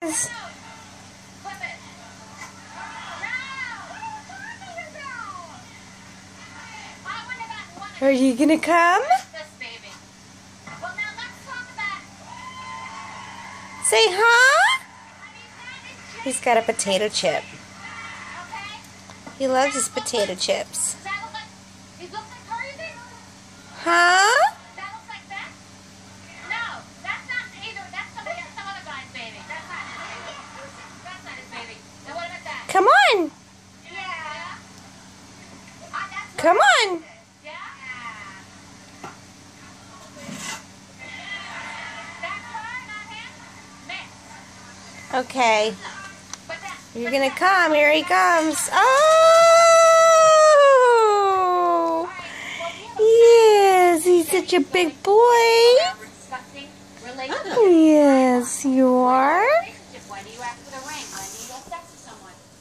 Are you gonna come? Say huh? He's got a potato chip. He loves his potato chips. Huh? Come on. Come on. Okay. You're gonna come. Here he comes. Oh! Yes, he's such a big boy. Yes, you are.